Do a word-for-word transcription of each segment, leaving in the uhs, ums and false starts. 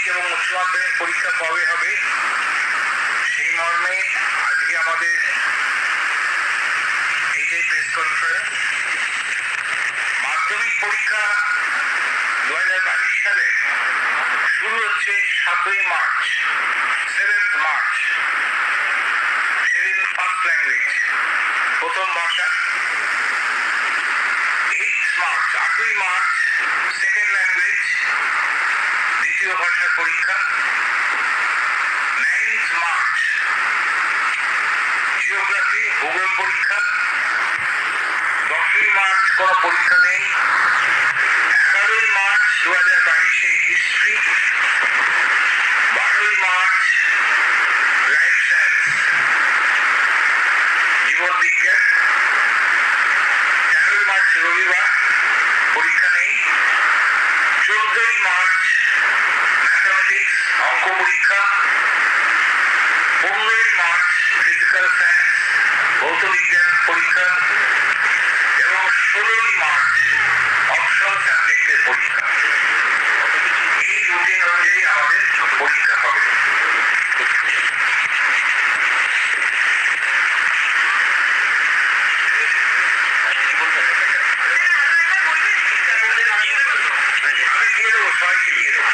এবং উচ্চ মাধ্যমিক পরীক্ষা কবে হবে সেই মর্মে আজকে আমাদের এইটাই প্রেস কনফারেন্স। মাধ্যমিক পরীক্ষা দু হাজার বাইশ সালে শুরু হচ্ছে সাতই মার্চ, সেভেন্থ মার্চ, সেদিন ফার্স্ট ল্যাঙ্গুয়েজ প্রথম ভাষা। এইট মার্চ আটই মার্চ সেকেন্ড ল্যাঙ্গুয়েজ দ্বিতীয় ভাষার পরীক্ষা। নাইন্থ মার্চ জিওগ্রাফি ভূগোল পরীক্ষা। দশই মার্চ কোনো পরীক্ষা নেই। এগারোই মার্চ দু হাজার বাইশে হিস্ট্রি। বারোই মার্চ লাইফ সায়েন্স জীবন বিজ্ঞান। তেরোই মার্চ রবিবার পরীক্ষা নেই। চোদ্দই মার্চ ম্যাথামেটিক্স অঙ্ক পরীক্ষা। পনেরোই মার্চ ফিজিক্যাল সায়েন্স ভৌত বিজ্ঞান পরীক্ষা এবং ষোলোই মার্চ অপশন সাবজেক্টের পরীক্ষা। এই রুটিন অনুযায়ী আমাদের পরীক্ষা হবে। আমি দিয়ে দেবো, সবাইকে দিয়ে দেবো।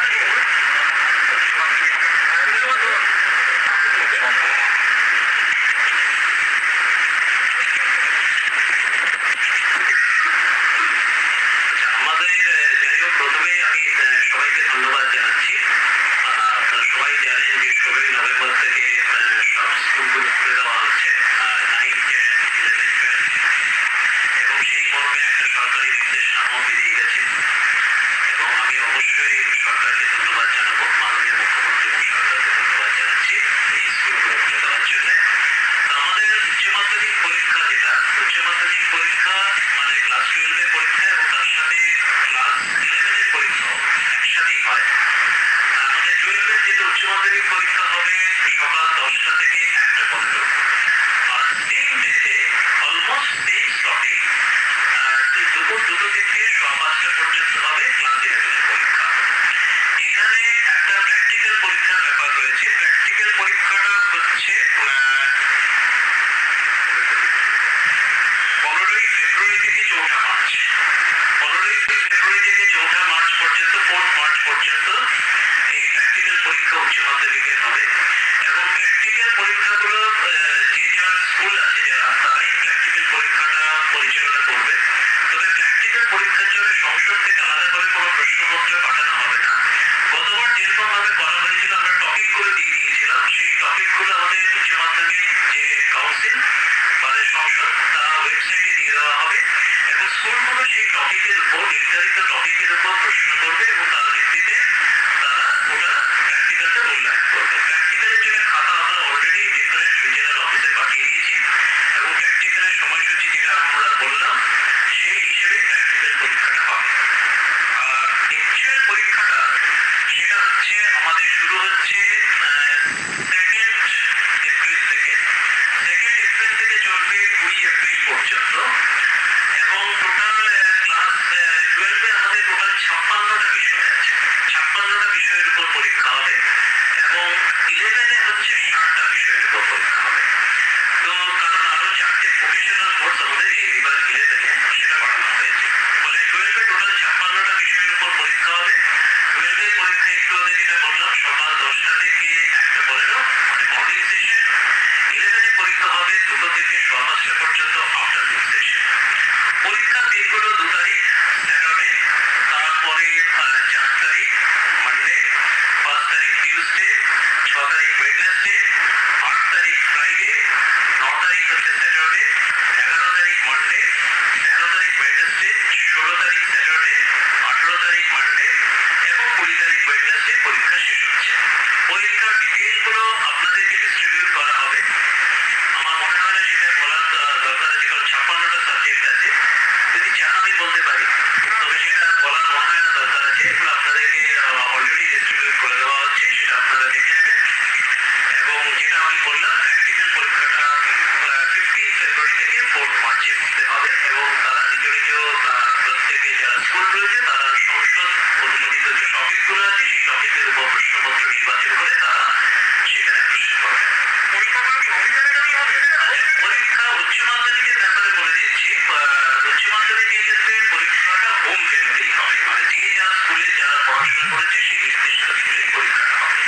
স্কুল রয়েছে তারা সংসদ অনুমোদিত যে টপিকগুলো আছে সেই টপিকের উপর প্রশ্নপত্র নির্বাচন করে তারা সেখানে প্রশ্ন করবে। পরীক্ষা উচ্চ মাধ্যমিকের ব্যাপারে বলে দিচ্ছি, উচ্চ মাধ্যমিকের ক্ষেত্রে পরীক্ষাটা হোম ভেন্যুতেই হবে, মানে যে যা স্কুলে যারা পড়াশোনা করেছে সেই নির্দিষ্ট স্কুলে পরীক্ষাটা হবে।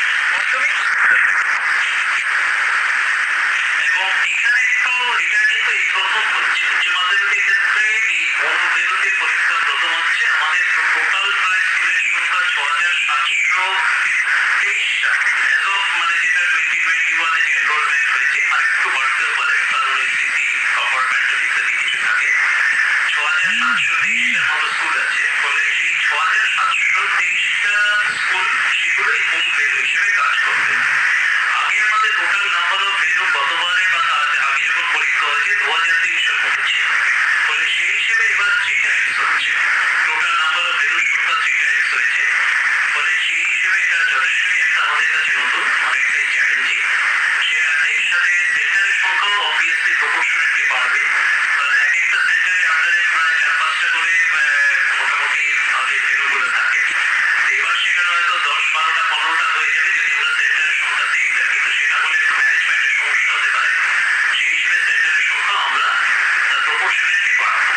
এবং এখানে একটু এটা কিন্তু এই প্রথম হচ্ছে উচ্চ মাধ্যমিকের ক্ষেত্রে এই হোম ভেন্যুতে পরীক্ষা প্রথম হচ্ছে। আমাদের টোটাল প্রায় স্কুলের সংখ্যা ছ হাজার সাতশো তেইশটা এজ অফ, মানে যেটা টোয়েন্টি টোয়েন্টি ওয়ানে যে এনরোলমেন্ট হয়েছে, আর একটু বাড়তেও পারে কারণ ওই সিসি কম্পার্টমেন্টাল ইত্যাদি কিছু থাকে। ছ হাজার সাতশো তেইশটার মতো স্কুল আছে। ফলে সেই ছ হাজার সাতশো তেইশটা স্কুল সেগুলোই হোম ভেন্যু হিসেবে কাজ করবে। আগে আমাদের টোটাল নাম্বার অফ ভেন্যু গতবারে বা তার আগে যখন পরীক্ষা হয়েছে দু হাজার তিনশোর মতো ছিল। ফলে সেই হিসেবে এবার থ্রি টাইমস হচ্ছে, টোটাল নাম্বার অফ ভেন্যুর সংখ্যা থ্রি টাইমস হয়েছে। ফলে সেই হিসেবে এটা যথেষ্টই একটা আমাদের কাছে নতুন, অনেকটাই চ্যালেঞ্জিং। সেটা এর সাথে সেন্টারের সংখ্যাও অবভিয়াসলি প্রপোর্শনেটলি বাড়বে, কারণ এক একটা সেন্টারের আন্ডারে প্রায় চার পাঁচটা করে মোটামুটি আগে ভেন্যুগুলো থাকে। এবার সেখানে হয়তো দশ বারোটা পনেরোটা হয়ে যাবে যদি আমরা সেন্টারের সংখ্যা সেম রাখি, তো সেটা হলে একটু ম্যানেজমেন্টের সমস্যা হতে পারে। সেই হিসেবে সেন্টারের সংখ্যা আমরা প্রপোর্শনেটলি বাড়াবো।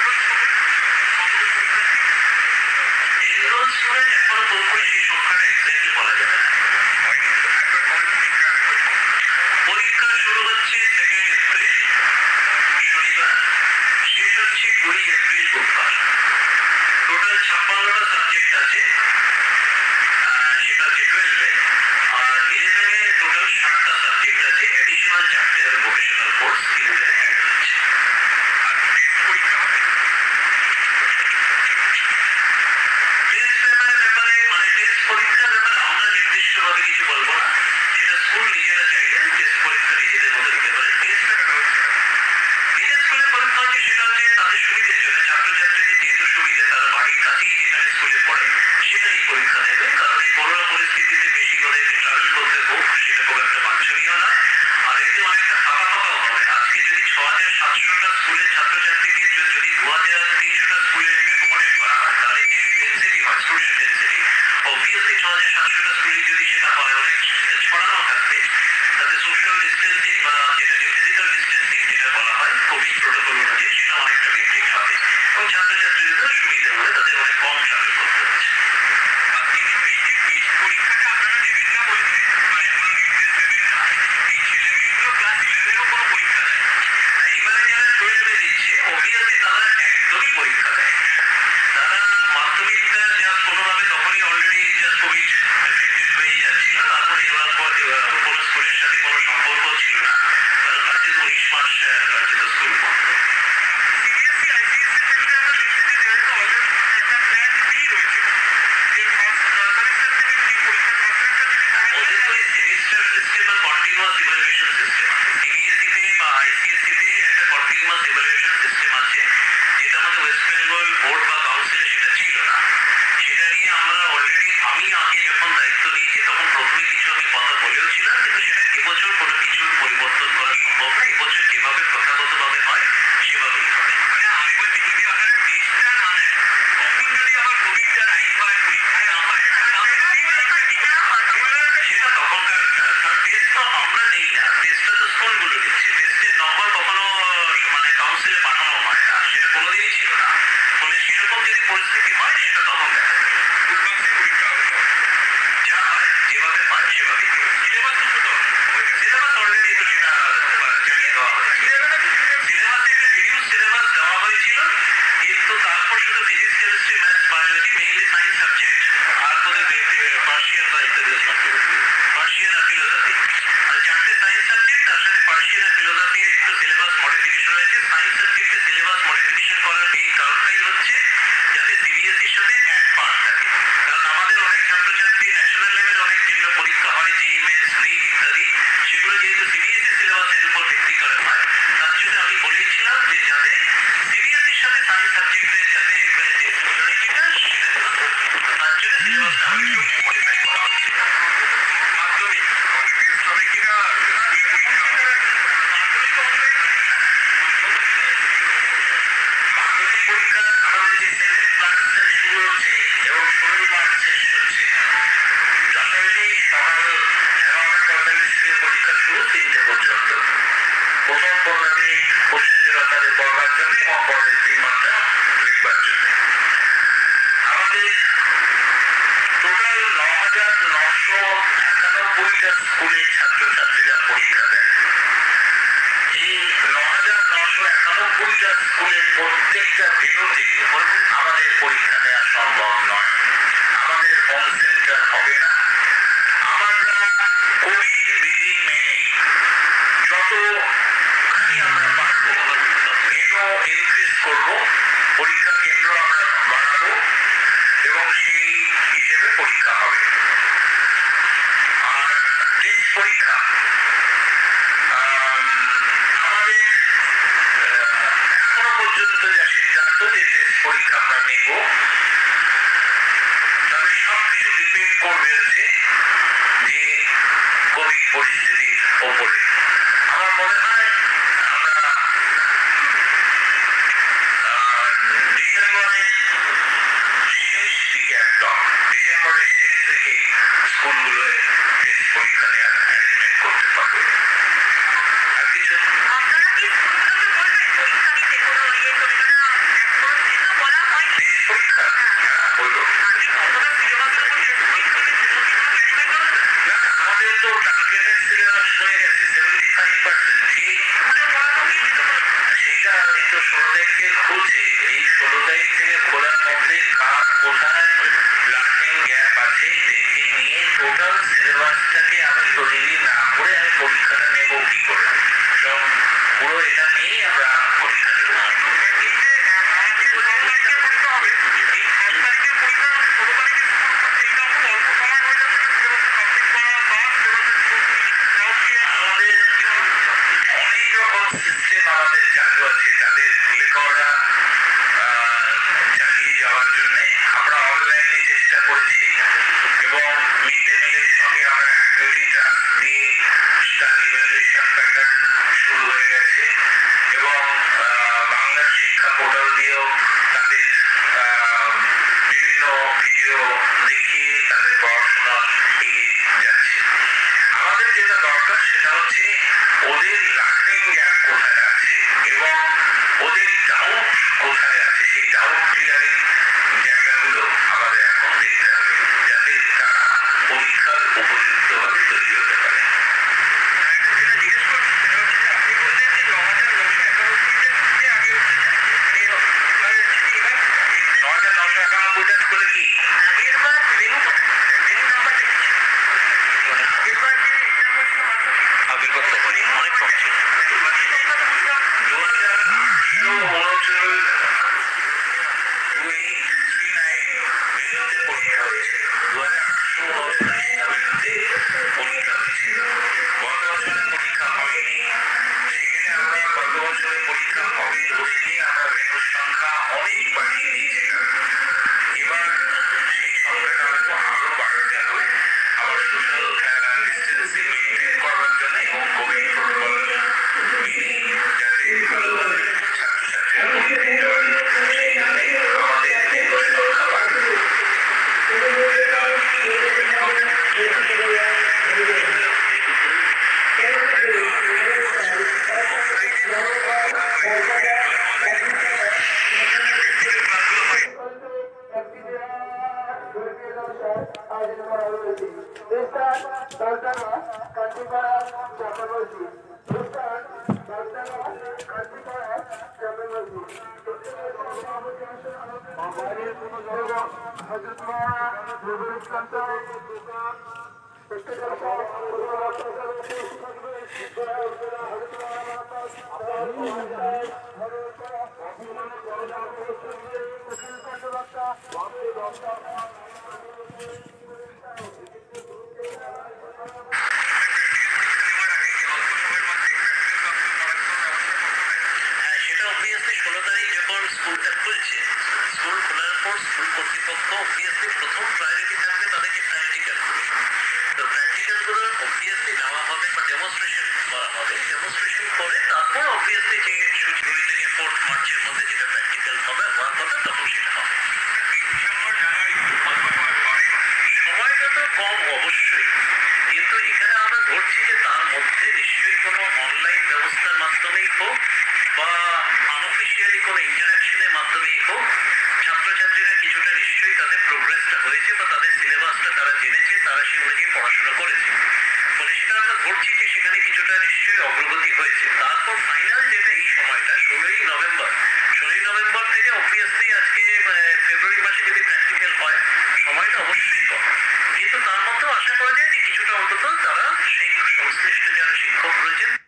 এনরোল স্টুডেন্ট এখনো পুরোপুরি সেই সংখ্যাটা এক্স্যাক্টলি বলা যাবে না। পরীক্ষা শুরু হচ্ছে সেকেন্ড এপ্রিল শনিবার, শেষ হচ্ছে কুড়ি এপ্রিল বুধবার। টোটাল ছাপ্পান্নটা সাবজেক্ট আছে, সেটা হচ্ছে টুয়েলভে। আর ইলেভেনে টোটাল ষাটটা সাবজেক্ট আছে, এডিশনাল চারটে আর ভোকেশনাল কোর্স ইলেভেনে অ্যাড হচ্ছে। টেস্ট পেপারের ব্যাপারে, মানে টেস্ট পরীক্ষার ব্যাপারে আমরা নির্দিষ্টভাবে কিছু বলবো না, সেটা স্কুল নিজেরা চাইলে টেস্ট পরীক্ষা নিজেদের মতো দিতে পারে। টেস্ট নিজের স্কুলে পরীক্ষা হচ্ছে সেটা হচ্ছে তাদের সুবিধের জন্য, ছাত্রছাত্রীদের যেহেতু সুবিধা, তারা বাড়ির কাছেই যেখানে স্কুলে পড়ে সেখানেই পরীক্ষা দেবে। কারণ এই করোনা পরিস্থিতিতে বেশি ওদেরকে ট্রাভেল করতে হোক সেটা খুব একটা বাঞ্ছনীয় নয়। আর এতে অনেকটা ফাঁকা ফাঁকাও হবে। আজকে যদি ছ হাজার সাতশোটা স্কুলের ছাত্রছাত্রীকে যদি দু হাজার তিনশোটা স্কুলে অ্যাকোমোডেট করা হয়, তাহলে যে ডেন্সিটি হয়, স্টুডেন্ট ডেন্সিটি, অবভিয়াসলি ছ হাজার সাতশোটা স্কুলে যদি সেটা হয় অনেক ছড়ানো থাকবে, তাতে সোশ্যাল ডিস্টেন্সিং বা যেটাকে ফিজিক্যাল ডিস্টেন্সিং যেটা বলা হয় কোভিড প্রোটোকল অনুযায়ী, সেটা অনেকটা মেনটেন হবে এবং ছাত্রছাত্রীদের সুবিধা হবে, তাদের অনেক কম ট্রাভেল করতে হচ্ছে। পরীক্ষাটা আপনারা দেবেন না বলছেন, মানে কোনো নির্দেশ দেবেন না, এই ছেলেমেয়েগুলো ক্লাস ইলেভেনেও কোনো পরীক্ষা দেয় না। এবারে যারা টুয়েলভে দিচ্ছে অবভিয়াসলি তারা একদমই পরীক্ষা দেয়। তারা মাধ্যমিকটা জাস্ট কোনোভাবে তখনই অলরেডি জাস্ট কোভিড এফেক্টেড হয়ে যাচ্ছিল, তারপরে এবার পর কোনো স্কুলের সাথে কোনো সম্পর্ক ছিল না, কারণ কার্যত উনিশ মাস কার্যত স্কুল বন্ধ। সিবিএসসি আইসিএসসি ক্ষেত্রে আমরা দেখছি যে একটা অলরেডি একটা প্ল্যান বি রয়েছে, যে ফার্স্ট সেমিস্টার থেকে যদি পরীক্ষা ফার্স্ট সেমিস্টার থেকে ওদের তো এই সেমিস্টার সিস্টেম বা কন্টিনিউয়াস ইভ্যালুয়েশন সিস্টেম আছে। সিবিএসসিতে বা আইসিএসসিতে একটা কন্টিনিউয়াস ইভ্যালুয়েশন সিস্টেম আছে, যেটা আমাদের ওয়েস্ট বেঙ্গল বোর্ড বা কাউন্সিলে সেটা ছিল না। সেটা নিয়ে আমরা অলরেডি, আমি আগে যখন দায়িত্ব নিয়েছি তখন প্রথমে কিছু আমি কথা বলেও ছিলাম, কিন্তু সেটা এবছর কোনো কিছু পরিবর্তন করা সম্ভব না। এবছর যেভাবে প্রথাগতভাবে হয় সেভাবেই হবে। মানে আমি বলছি যদি আপনারা টেস্টটা মানে তখন যদি আমার কোভিডটা টাইম হয়, পরীক্ষায় না হয়, সেটা তখনকার টেস্ট তো আমরা নেই না, টেস্টটা তো স্কুলগুলো দিচ্ছে। টেস্টের নম্বর কখনো মানে কাউন্সিলে পাঠানো হয় না, সেটা কোনোদিনই ছিল না। ফলে সেরকম যদি পরিস্থিতি হয় সেটা তখন দেখা যাবে। পরীক্ষা হবে যা হয়, যেভাবে হয় সেভাবেই। সিলেবাস কিছু তো সিলেবাস অলরেডি তো সেটা জানিয়ে দেওয়া হয়েছে। সিলেবাসে একটা রিডিউস সিলেবাস দেওয়া হয়েছিল, কিন্তু তারপর শুধু physics, chemistry, maths, biology, mainly science subject, আর বোধহয় পার্সিয়ান বা ইত্যাদি পার্সিয়ান আর ফিলোসফি, মানে চারটে সায়েন্স সাবজেক্ট, তার সাথে পার্সিয়ান আর ফিলোসফির একটু সিলেবাস মডিফিকেশন হয়েছে। সায়েন্স সাবজেক্টে সিলেবাস মডিফিকেশন করার মেইন কারণটাই হচ্ছে যাতে সিবিএসসির সাথে এক পার্ট থাকে। কারণ আমাদের অনেক ছাত্রছাত্রী ন্যাশনাল লেভেল অনেক যেগুলো পরীক্ষা হয়, জেই মেন্স, নিট ইত্যাদি, সেগুলো যেহেতু সিবিএসসি সিলেবাসের উপর ভিত্তি করে হয়, তার জন্য আমি বলেছিলাম যে যাতে সিবিএসসির সাথে সায়েন্স সাবজেক্টের যাতে যে সিমিলারিটিটা সেটা, তার জন্য সিলেবাসটা আমি একটু মডিফাই করা হচ্ছে। মাধ্যমিক টেস্ট হবে কিনা স্কুলে পরীক্ষা হবে? মাধ্যমিক পরীক্ষা আমাদের যে সেভেন ক্লাস থেকে শুরু হচ্ছে এবং ষোলোই মার্চ শেষ হচ্ছে, শুরু তিনটে পর্যন্ত। প্রথম পনেরো মিনিট কোশ্চেনের আকারে পড়বার জন্য এবং পরের তিন ঘন্টা লিখবার জন্য। আমাদের টোটাল ন হাজার নশো একানব্বইটা স্কুলের ছাত্রছাত্রীরা পরীক্ষা দেয়। এই ন হাজার নশো একানব্বইটা স্কুলের প্রত্যেকটা ভেন্যুতে আমাদের পরীক্ষা নেওয়া সম্ভব নয়। আমাদের হোম সেন্টার হবে না। আমরা কোভিড বিধি মেনে যতখানি আমরা পারবো ভেন্যু ইনক্রিজ করবো, পরীক্ষা কেন্দ্র আমরা বাড়াবো এবং সেই হিসেবে পরীক্ষা হবে। আর টেস্ট পরীক্ষা আমাদের এখনো পর্যন্ত যা সিদ্ধান্ত যে টেস্ট পরীক্ষা আমরা নেব, তবে সবকিছু ডিপেন্ড করবে হচ্ছে যে কোভিড পরিস্থিতির ওপরে। আমার মনে হয় আমরা ডিসেম্বরের শেষ দিকে একদম ডিসেম্বরের শেষ দিকে স্কুলগুলোয় টেস্ট পরীক্ষা নেওয়ার অ্যারেঞ্জমেন্ট করতে পারবে। আর কিছু আপনারা কি স্কুলগুলোকে বলবেন পরীক্ষা দিতে কোনো ইয়ে করবে না? এখনো কিছু বলা হয়নি। টেস্ট পরীক্ষা হ্যাঁ বলবো আপনি কতটা সিলেবাসের উপর টেস্ট পরীক্ষা নেবেন সেগুলো কি কোনো ক্যারিফাই করবেন? না, আমাদের তো টার্গেটেড সিলেবাস হয়ে গেছে সেভেন্টি ফাইভ পার্সেন্ট। ঠিক স্কুলে পড়ানো কি দিতে বলবেন? সেটা এই তো ষোলো তারিখ থেকে খুলছে। এই ষোলো তারিখ থেকে খোলার মধ্যে কার কোথায় লার্নিং গ্যাপ আছে দেখে নিয়ে টোটাল সিলেবাসটাকে আমি তৈরি না করে আমি পরীক্ষাটা নেব কি করে, এবং পুরো এটা নিয়েই আমরা পরীক্ষা নেব। এই যে আজকে ছ তারিখে পরীক্ষা হবে, এই সাত তারিখের পরীক্ষা ষোলো তারিখে স্কুল করছে, এটা খুব অল্প সময় হয়ে যাচ্ছে সিলেবাসটা কমপ্লিট করা বা সিলেবাসের পুরোপুরি সব দিয়ে আমাদের অনেক রকম সিস্টেম আমাদের চালু আছে তাদের লেখাপড়া চালিয়ে যাওয়ার জন্য। আমরা অনলাইনে চেষ্টা করেছি এবং মিড ডে মিলের সঙ্গে আমরা অ্যাক্টিভিটি টাস্ক দিয়ে তার ইভ্যালুয়েশন প্যাটার্ন শুরু হয়ে গেছে এবং বাংলার শিক্ষা পোর্টাল দিয়েও তাদের বিভিন্ন ভিডিও দেখিয়ে তাদের পড়াশোনা এগিয়ে যাচ্ছে। আমাদের যেটা দরকার সেটা হচ্ছে ওদের লার্নিং গ্যাপ কোথায় আছে এবং ওদের ডাউট কোথায় আছে, সেই ডাউট ক্লিয়ারিং জায়গাগুলো আমাদের এখন দেখতে হবে যাতে তারা পরীক্ষার উপযুক্তভাবে তৈরি হতে পারে। যেটা জিজ্ঞেস করছি সেটা হচ্ছে যে আপনি বললেন যে ন হাজার নশো একানব্বইটা স্কুলে আগে হচ্ছে যে এখানে হবে, এবার যদি এবার ন হাজার নশো একানব্বইটা স্কুলে কি আগের বার ভেনু ভেনু নাম্বারটা কি ছিল? আগের বার যে এক্সাম হয়েছিল মাত্র আগের বার তো হয়নি, অনেক কম ছিল। বাকি সংখ্যা তো বুঝলাম দু হাজার আটশো উনচল্লিশ দুই থ্রি নাইন ভেন্যুতে পরীক্ষা হয়েছে। দু হাজার আটশো উনচল্লিশটা ভেন্যুতে পরীক্ষা হয়েছে। গত বছরের পরীক্ষা হয়নি, সেখানে আমরা গত বছরের পরীক্ষা হবে ধরে নিয়ে আমরা ভেন্যুর সংখ্যা অনেক বাড়িয়ে দিয়েছিলাম। এবার সেই সংখ্যাটা হয়তো আরো বাড়াতে হবে আবার সোশ্যাল ডিস্টেন্সিং মেনটেন করবার জন্য এবং কোভিড প্রোটোকল মেনে যাতে ভালোভাবে ছাত্রছাত্রীরা পরীক্ষা দিতে পারে সেই জন্য আমাদের ভেন্যুর সংখ্যা বাড়বে। সেটা অবভিয়াসলি ষোলো তারিখ যখন স্কুলটা খুলছে, স্কুল খোলার পর স্কুল কর্তৃপক্ষ অবভিয়াসলি প্রথম প্রায়োরিটি থাকবে তাদেরকে প্র্যাকটিক্যাল করে। তো প্র্যাকটিক্যালগুলো অবভিয়াসলি নেওয়া হবে বা ডেমনস্ট্রেশন করা হবে। ডেমনস্ট্রেশন করে তারপর অবভিয়াসলি যে দুই থেকে ফোর্থ মার্চের মধ্যে যেটা প্র্যাকটিক্যাল হবে হওয়ার কথা তখন সেটা হবে। সময়টা তো কম অবশ্যই, কিন্তু এখানে আমরা ধরছি যে তার মধ্যে নিশ্চয়ই কোনো অনলাইন ব্যবস্থার মাধ্যমেই হোক বা আনঅফিসিয়ালি কোনো ইন্টারাকশনের মাধ্যমেই হোক ছাত্রছাত্রীরা কিছুটা নিশ্চয়ই তাদের প্রোগ্রেসটা হয়েছে বা তাদের সিলেবাসটা তারা জেনেছে, তারা সে অনুযায়ী পড়াশোনা করেছে। ফলে সেটা আমরা ধরছি যে সেখানে কিছুটা নিশ্চয়ই অগ্রগতি হয়েছে। তারপর ফাইনাল যেটা এই সময়টা ষোলোই নভেম্বর, ষোলোই নভেম্বর থেকে অবভিয়াসলি আজকে ফেব্রুয়ারি মাসে যদি প্র্যাকটিক্যাল হয় সময়টা অবশ্যই কম, কিন্তু তার মধ্যেও আশা করা যায় যে কিছুটা অন্তত তারা সেই সংশ্লিষ্ট যারা শিক্ষক রয়েছেন